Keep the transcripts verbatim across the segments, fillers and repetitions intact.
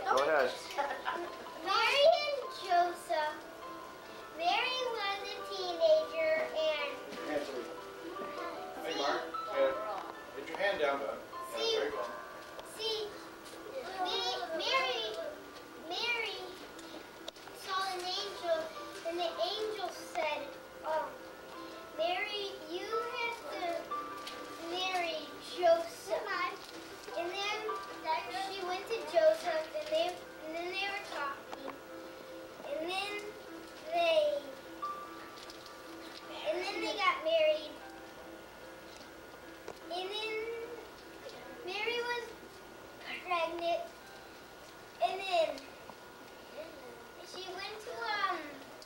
Go ahead. Mary and Joseph. Mary was a teenager and... Answer. Hey, Mark. Hey, get your hand down, bud. See, Yeah, very well. see, Ma- Mary, Mary saw an angel, and the angel said, um, Mary, you have to marry Joseph. And then she went to Joseph, and they, and then they were talking, and then they, and then they got married, and then Mary was pregnant, and then she went to um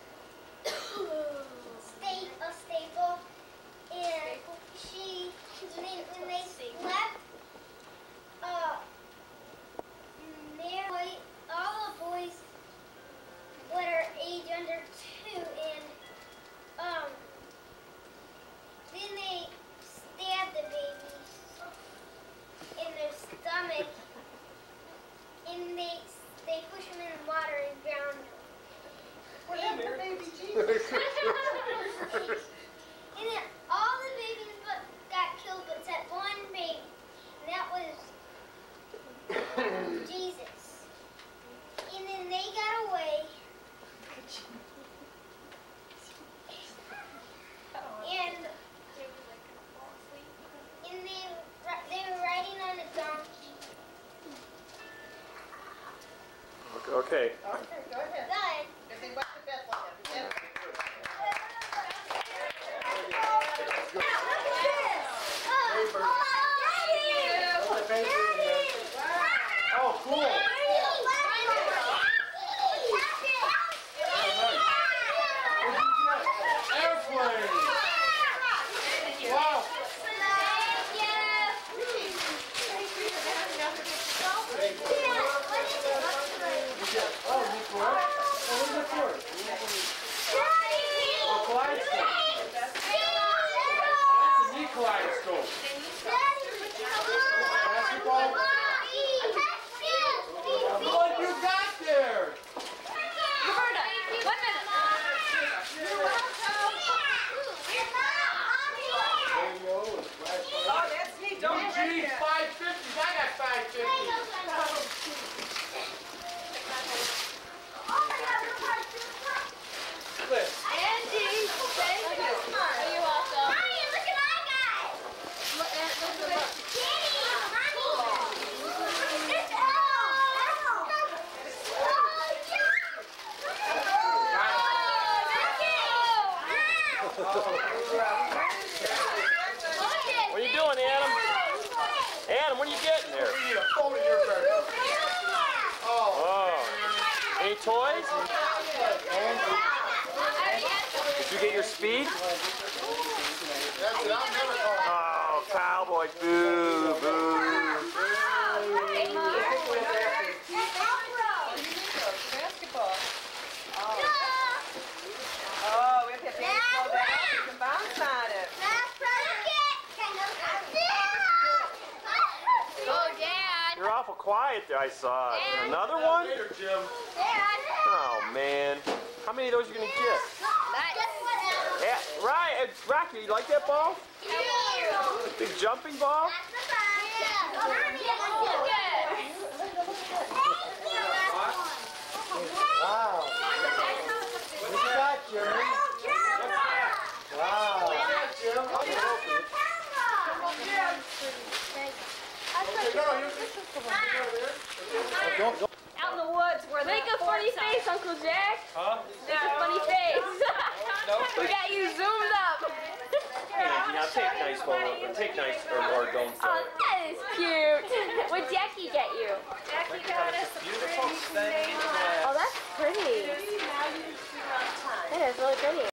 state a staple, and she when they, when they left, uh, Mary, all the boys that are age under two, and um then they stabbed the babies in their stomach, and they they push them in the water and drown them. What happened to baby Jesus? And then all the babies but got killed except one baby, and that was Jesus. And then they got away, and and they they were riding on a donkey. Okay. Okay, go ahead. Then Everything went to Bethlehem. Yeah. Oh, cool. Airplane. Wow. Oh, Nicolette. Oh, what is it for? Oh, kaleidoscope. That's a neat kaleidoscope. Basketball. What you got there? Roberta, one minute. Oh, that's neat. Don't Gee, forget that. five fifties. I got five fifties. Clip. Andy, thank you. Oh, you're welcome. Mommy, look at my guy. Look at look at it. Daddy, mommy. It's Elle. What are you doing, Adam? Adam, what are you getting there? We need a phone in your bedroom. Oh. Oh. Any toys? Did you get your speed? That's it. I'm never calling. Oh, cowboy. Boo, boo. Basketball. Oh, if you have to slow down, you can bounce on it. Oh, Dad. You're awful quiet there, I saw. Another one? Later, Jim. Oh, man. How many of those are you going to get? Yeah, right. uh, Rocky, you like that ball? Big jumping ball? Wow. What you got, Jimmy? Wow. Jim? Okay, no, you don't, don't. Out in the woods where Make a funny face, Uncle Jack. Huh? Make a funny face. We got you zoomed up. Now take nice photo. Take nice or, or don't. Oh, that is cute. What'd Jackie get you? Jackie got us a Beautiful thing. Oh, that's pretty. That is really pretty.